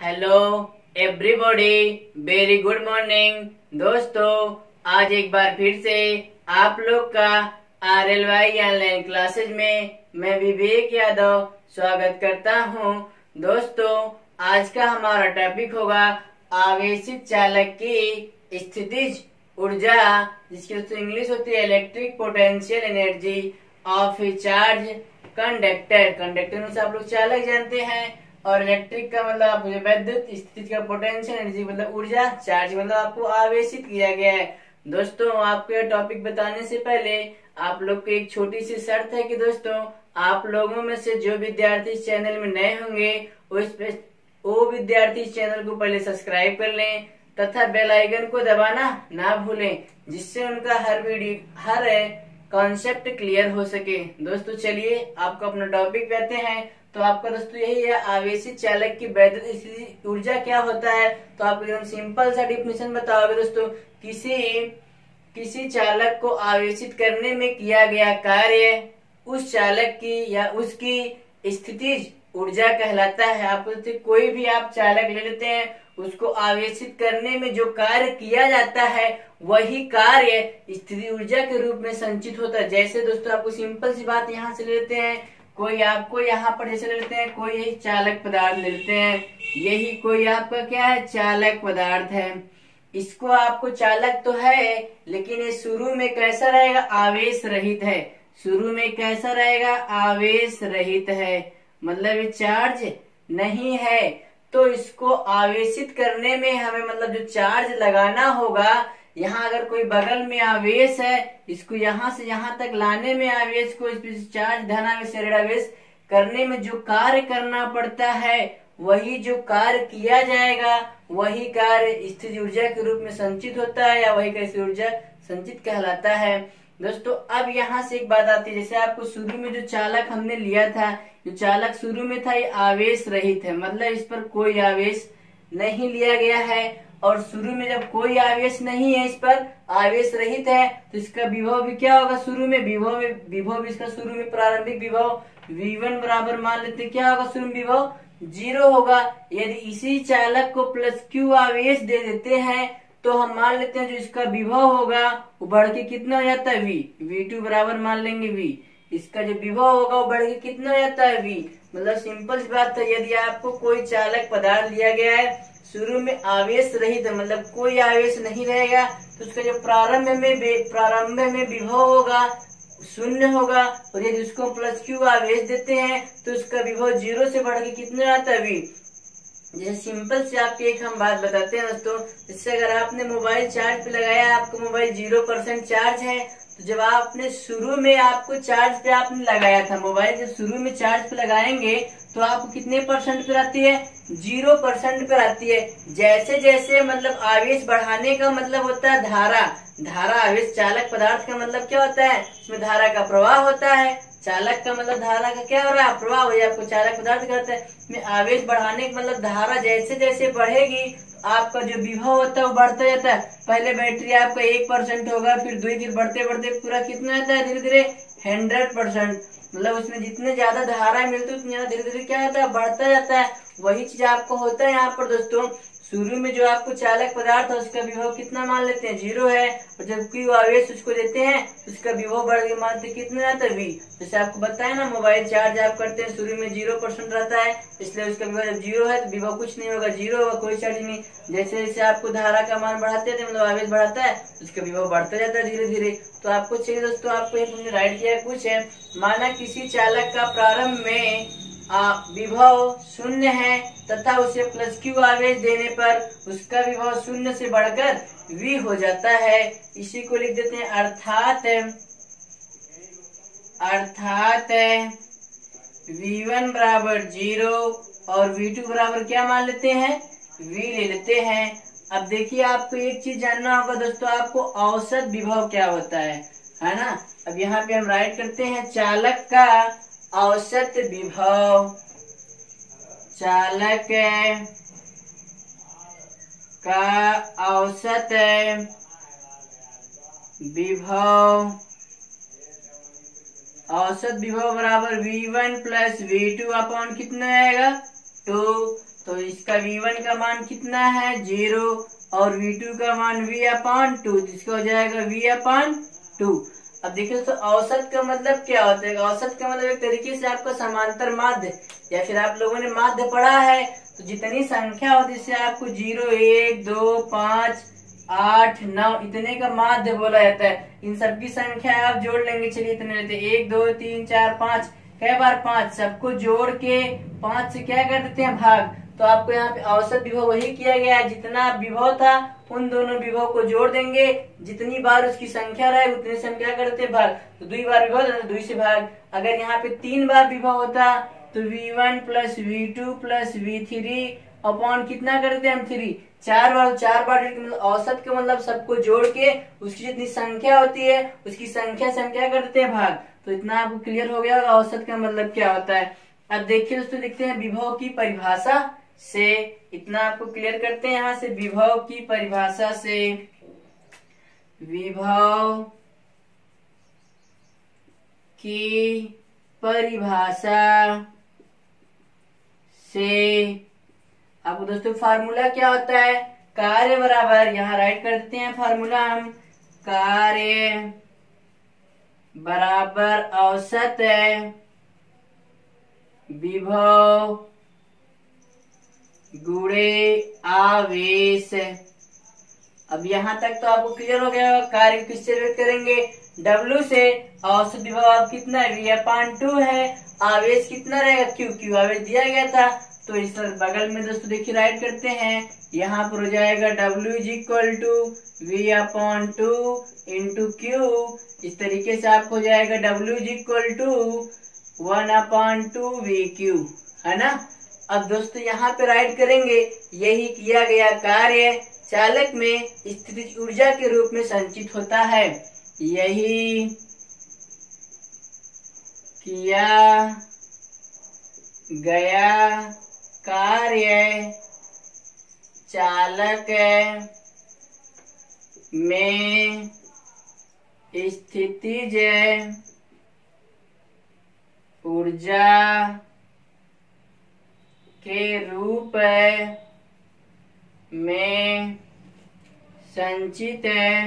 Hello everybody, very good morning दोस्तों। आज एक बार फिर से आप लोग का RLY ऑनलाइन क्लासेज में मैं विवेक यादव स्वागत करता हूं। दोस्तों, आज का हमारा टॉपिक होगा आवेशित चालक की स्थितिज ऊर्जा, जिसकी दोस्तों इंग्लिश होती है electric potential energy of a charge conductor. Conductor से आप लोग चालक जानते हैं, और इलेक्ट्रिक का मतलब आप विद्युत स्थिति का पोटेंशियल एनर्जी मतलब ऊर्जा, चार्ज मतलब आपको आवेशित किया गया है। दोस्तों, आपको यह टॉपिक बताने से पहले आप लोग को एक छोटी सी शर्त है कि दोस्तों आप लोगों में से जो विद्यार्थी इस चैनल में नए होंगे वो विद्यार्थी इस चैनल को पहले सब्सक्राइब कर लें तथा बेल आइकन को दबाना ना भूलें, जिससे उनका हर कॉन्सेप्ट क्लियर हो सके। दोस्तों चलिए आपको अपना टॉपिक कहते हैं। तो आपका दोस्तों यही है, आवेशित चालक की वैद्युत स्थितिज ऊर्जा क्या होता है। तो आपको एकदम सिंपल सा डिफिनेशन बताओगे दोस्तों। किसी चालक को आवेशित करने में किया गया कार्य उस चालक की या उसकी स्थितिज ऊर्जा कहलाता है। आप कोई भी आप चालक ले लेते हैं, उसको आवेशित करने में जो कार्य किया जाता है वही कार्य स्थितिज ऊर्जा के रूप में संचित होता है। जैसे दोस्तों आपको सिंपल सी बात यहाँ से ले लेते हैं, कोई आपको यहाँ पर जैसे ले लेते हैं, कोई यही चालक पदार्थ ले लेते हैं, यही कोई आपका क्या है, चालक पदार्थ है। इसको आपको चालक तो है, लेकिन ये शुरू में कैसा रहेगा, आवेश रहित है। शुरू में कैसा रहेगा, आवेश रहित है, मतलब ये चार्ज नहीं है। तो इसको आवेशित करने में हमें मतलब जो चार्ज लगाना होगा, यहाँ अगर कोई बगल में आवेश है, इसको यहाँ से यहाँ तक लाने में आवेश को चार्ज धनावेश से ऋणावेश करने में जो कार्य करना पड़ता है, वही जो कार्य किया जाएगा वही कार्य स्थितिज ऊर्जा के रूप में संचित होता है, या वही कार्य ऊर्जा संचित कहलाता है। दोस्तों अब यहाँ से एक बात आती है, जैसे आपको शुरू में जो चालक हमने लिया था, जो चालक शुरू में था ये आवेश रहित है, मतलब इस पर कोई आवेश नहीं लिया गया है। और शुरू में जब कोई आवेश नहीं है, इस पर आवेश रहित है, तो इसका विभव भी क्या होगा, शुरू में विभव इसका शुरू में प्रारंभिक विभव V1 बराबर मान लेते हैं, क्या होगा शुरू में विभव 0 होगा। यदि इसी चालक को +Q आवेश दे देते हैं तो हम मान लेते हैं जो इसका विभव होगा वो बढ़ के कितना हो जाता है, V2 बराबर मान लेंगे V। इसका जो विभव होगा वो बढ़ के कितना हो जाता है, V। मतलब सिंपल सी बात है, यदि आपको कोई चालक पदार्थ लिया गया है, शुरू में आवेश रहित है, मतलब कोई आवेश नहीं रहेगा, तो उसका जो प्रारंभ में विभव होगा 0 होगा। और यदि उसको +Q आवेश देते हैं तो उसका विभव 0 से बढ़ के कितना आता है, V। जैसे सिंपल से आपकी एक हम बात बताते हैं दोस्तों, जैसे अगर आपने मोबाइल चार्ज पे लगाया, आपका मोबाइल 0% चार्ज है, तो जब आपने शुरू में आपको चार्ज पे आपने लगाया था, मोबाइल जब शुरू में चार्ज पे लगाएंगे तो आपको कितने % पे आती है, 0% पे आती है। जैसे जैसे मतलब आवेश बढ़ाने का मतलब होता है धारा आवेश चालक पदार्थ का मतलब क्या होता है, इसमें धारा का प्रवाह होता है। चालक का मतलब धारा का क्या हो रहा है, प्रवाह हो, आपको चालक पदार्थ कहते हैं। इसमें आवेश बढ़ाने का मतलब धारा जैसे जैसे बढ़ेगी आपका जो विभव होता है वो बढ़ता जाता है। पहले बैटरी आपका 1% होगा, फिर 2, फिर बढ़ते बढ़ते पूरा कितना आता है, धीरे धीरे 100%। मतलब उसमें जितने ज्यादा धारा मिलती है उतनी ज्यादा धीरे धीरे क्या होता है, बढ़ता जाता है। वही चीज आपको होता है यहाँ पर दोस्तों। शुरू में जो आपको चालक पदार्थ है उसका विभव कितना मान लेते हैं, 0 है, और जब Q आवेश उसको देते हैं उसका विभव बढ़ के मानते कितना आता है, V। जैसे आपको बताया ना, मोबाइल चार्ज आप करते हैं शुरू में 0% रहता है, इसलिए उसका विभव जब 0 है तो विभव कुछ नहीं होगा, 0 होगा, कोई चार्ज नहीं। जैसे जैसे आपको धारा का मान बढ़ाते हैं मतलब आवेश बढ़ाता है, उसका विभव बढ़ता जाता है धीरे धीरे। तो आपको चाहिए दोस्तों, आपको हमने राइट किया कुछ है, माना किसी चालक का प्रारंभ में विभव 0 है तथा उसे +Q आवेश देने पर उसका विभव 0 से बढ़कर V हो जाता है। इसी को लिख देते हैं, अर्थात V1 बराबर 0 और V2 बराबर क्या मान लेते हैं, V ले लेते हैं। अब देखिए आपको एक चीज जानना होगा दोस्तों, आपको औसत विभव क्या होता है ना। अब यहाँ पे हम राइट करते हैं, चालक का औसत विभव, चालक का औसत विभव, औसत विभव बराबर V1 + V2 अपॉन कितना आएगा, 2। तो इसका V1 का मान कितना है 0 और V2 का मान V/2, जिसका हो जाएगा V/2। अब देखिए तो औसत का मतलब क्या होता है? औसत का मतलब एक तरीके से आपका समांतर माध्य, या फिर आप लोगों ने माध्य पढ़ा है तो जितनी संख्या होती है इससे आपको 0, 1, 2, 5, 8, 9 इतने का माध्य बोला जाता है। इन सबकी संख्या आप जोड़ लेंगे। चलिए इतने लेते हैं 1, 2, 3, 4, 5, कई बार 5, सबको जोड़ के 5 से क्या कर देते हैं भाग। तो आपको यहाँ पे औसत विभव वही किया गया है, जितना विभव था उन दोनों विभव को जोड़ देंगे, जितनी बार उसकी संख्या रहे उतने से हम क्या करते हैं भाग। तो 2 बार विभव तो 2 से भाग। अगर यहाँ पे 3 बार विभव होता तो V1 plus V2 plus V3 upon कितना करते हैं हम 3, 4 बार मतलब औसत का मतलब सबको जोड़ के उसकी जितनी संख्या होती है उसकी संख्या से हम क्या करते हैं भाग। तो इतना आपको क्लियर हो गया औसत का मतलब क्या होता है। अब देखिए दोस्तों लिखते हैं विभव की परिभाषा से, इतना आपको क्लियर करते हैं यहाँ से। विभव की परिभाषा से, विभव की परिभाषा से आपको दोस्तों फार्मूला क्या होता है? कार्य बराबर, यहाँ राइट कर देते हैं फार्मूला हम, कार्य बराबर औसत है विभव गुणे आवेश। अब यहाँ तक तो आपको क्लियर हो गया। कार्य किससे व्यक्त करेंगे? W से। औसत विभव आप कितना है V/2 है, आवेश कितना रहेगा Q आवेश दिया गया था। तो इस बगल में दोस्तों देखिए राइट करते हैं, यहाँ पर हो जाएगा W = V/2 इंटू Q। इस तरीके से आपको हो जाएगा W = 1/2 VQ, है ना। अब दोस्तों यहाँ पे राइट करेंगे, यही किया गया कार्य चालक में स्थितिज ऊर्जा के रूप में संचित होता है। यही किया गया कार्य चालक में स्थितिज ऊर्जा के रूप में संचित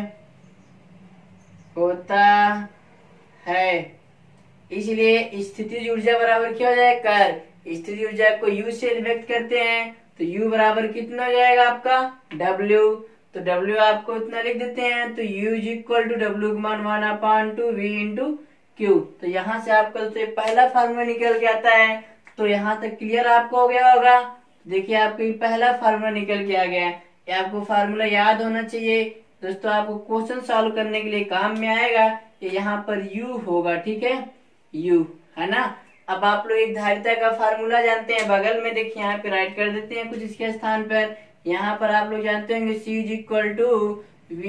होता है। इसलिए स्थितिज ऊर्जा बराबर क्या हो जाएगा? कार्य। स्थितिज ऊर्जा को U से व्यक्त करते हैं तो U बराबर कितना हो जाएगा आपका W। तो W आपको इतना लिख देते हैं, तो U = W का मान 1/2 V इंटू Q। तो यहाँ से आपका तो पहला फार्मूला निकल के आता है। तो यहाँ तक क्लियर आपको हो गया होगा। देखिए आपको पहला फार्मूला निकल के आ गया है। ये आपको फार्मूला याद होना चाहिए दोस्तों, आपको क्वेश्चन सॉल्व करने के लिए काम में आएगा। ये यहाँ पर U होगा, ठीक है, U, है ना। अब आप लोग एक धारिता का फार्मूला जानते हैं, बगल में देखिए यहाँ पे राइट कर देते हैं कुछ इसके स्थान पर। यहाँ पर आप लोग जानते होंगे C =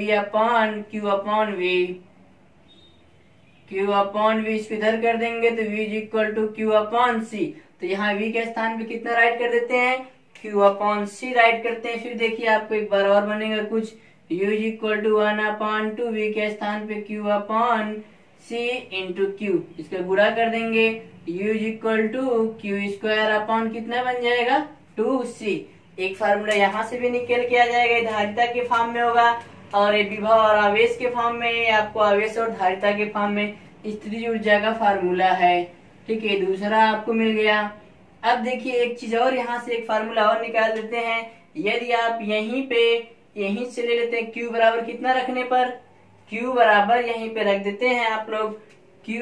V/Q/V। Q/V इसको इधर कर देंगे तो V = Q/C। तो यहाँ V के स्थान पे कितना राइट कर देते हैं? Q/C राइट करते हैं। फिर देखिए आपको एक बार और बनेगा कुछ, U = 1/2 V के स्थान पे Q/C इंटू Q, इसका गुणा कर देंगे। U = Q² कितना बन जाएगा 2C। एक फार्मूला यहाँ से भी निकल के आ जाएगा, धारिता के फॉर्म में होगा, और ये विभव और आवेश के फॉर्म में, आपको आवेश और धारिता के फॉर्म में स्थितिज ऊर्जा का फार्मूला है, ठीक है। दूसरा आपको मिल गया। अब देखिए एक चीज और, यहाँ से एक फार्मूला और निकाल देते हैं। यदि आप यहीं से ले लेते हैं Q बराबर कितना रखने पर, Q बराबर यहीं पे रख देते हैं आप लोग, Q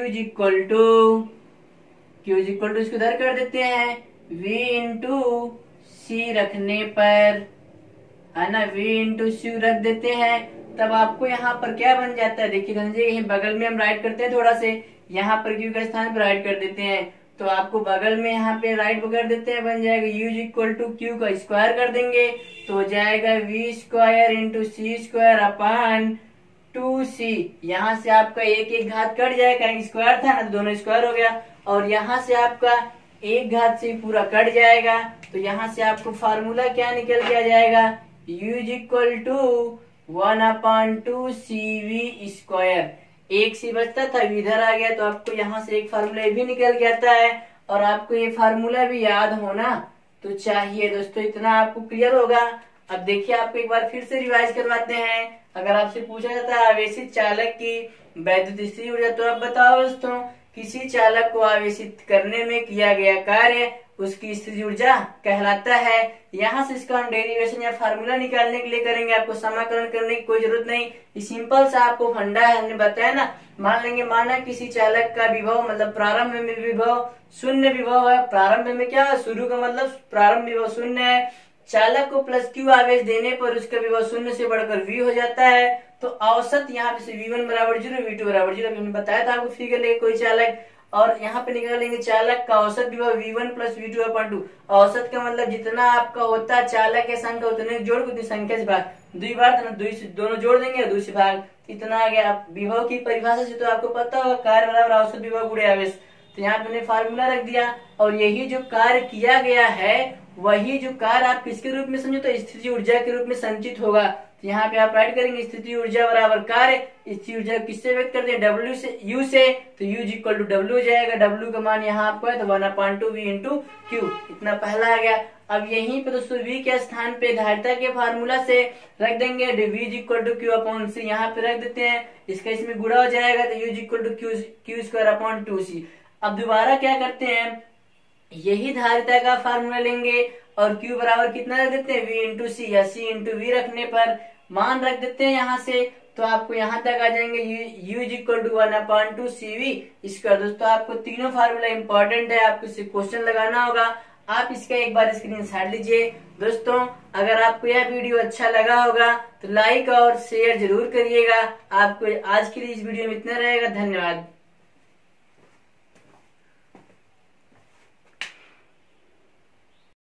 = इसको इधर कर देते हैं V इंटू C रखने पर, है ना, V इंटू C रख देते हैं। तब आपको यहाँ पर क्या बन जाता है? देखिए यहीं बगल में हम राइट करते हैं थोड़ा से, यहाँ पर Q के स्थान पर राइट कर देते हैं। तो आपको बगल में यहाँ पे राइट कर देते हैं, बन जाएगा U = Q का स्क्वायर कर देंगे तो हो जाएगा V² इंटू C² 2C। यहाँ से आपका एक घात कट जाएगा, स्क्वायर था ना, दोनों स्क्वायर हो गया, और यहाँ से आपका एक घात से पूरा कट जाएगा। तो यहाँ से आपको फार्मूला क्या निकल के आ जाएगा? U = 1/2 CV²। एक से बचता था, इधर आ गया, तो आपको यहाँ से एक फार्मूला भी निकल के आता है। और आपको ये फार्मूला भी याद होना तो चाहिए। दोस्तों इतना आपको क्लियर होगा। अब देखिए आपको एक बार फिर से रिवाइज करवाते हैं। अगर आपसे पूछा जाता है आवेशित चालक की वैद्युत स्थिति ऊर्जा, तो आप बताओ दोस्तों किसी चालक को आवेशित करने में किया गया कार्य उसकी स्थिति ऊर्जा कहलाता है। यहाँ से इसका हम डेरिवेशन या फार्मूला निकालने के लिए करेंगे, आपको समाकलन करने की कोई जरूरत नहीं। ये सिंपल सा आपको फंडा है, हमने बताया ना। मान लेंगे माना किसी चालक का विभव मतलब प्रारंभ में विभव शून्य विभव है। प्रारंभ में क्या है, शुरू का मतलब प्रारंभ विभव शून्य है। चालक को प्लस क्यू आवेश देने पर उसका विभव शून्य से बढ़कर v हो जाता है। तो औसत यहाँ पे v1 बराबर 0, v2 बराबर 0 हमने बताया था आपको फिगर लेके कोई चालक, और यहाँ पे निकालेंगे चालक का औसत विभव v1 प्लस v2/2। औसत का मतलब जितना आपका होता है चालक के संख्या उतने जोड़ उतनी संख्या से भाग, दुई बार दोनों जोड़ देंगे और 2 से भाग, इतना आ गया। विभव की परिभाषा से तो आपको पता होगा कार्य बराबर औसत विभव गुणे आवेश। तो यहाँ पे हमने फार्मूला रख दिया, और यही जो कार्य किया गया है वही जो कार्य आप किसके रूप में समझो, तो स्थिति ऊर्जा के रूप में संचित होगा। तो यहाँ पे आप राइट करेंगे स्थिति ऊर्जा बराबर कार्य। स्थिति ऊर्जा किससे व्यक्त करते हैं, W से, U से, तो U इक्वल टू W हो जाएगा। W का मान यहाँ आपको है तो 1/2V इंटू Q, इतना पहला आ गया। अब यहीं पे दोस्तों V के स्थान पे धारिता के फार्मूला से रख देंगे V इक्वल टू Q/C, यहाँ पे रख देते हैं, इसका इसमें गुणा हो जाएगा तो U इक्वल टू Q²/2C। अब दोबारा क्या करते हैं, यही धारिता का फार्मूला लेंगे और Q बराबर कितना रख देते हैं, V इंटू सी, या C इंटू V रखने पर मान रख देते हैं यहाँ से, तो आपको यहाँ तक आ जाएंगे U इक्वल टू 1/2CV इसका। दोस्तों आपको तीनों फार्मूला इंपॉर्टेंट है, आपको इसे क्वेश्चन लगाना होगा। आप इसका एक बार स्क्रीनशॉट लीजिए। दोस्तों अगर आपको यह वीडियो अच्छा लगा होगा तो लाइक और शेयर जरूर करिएगा। आपको आज के लिए इस वीडियो में इतना रहेगा। धन्यवाद।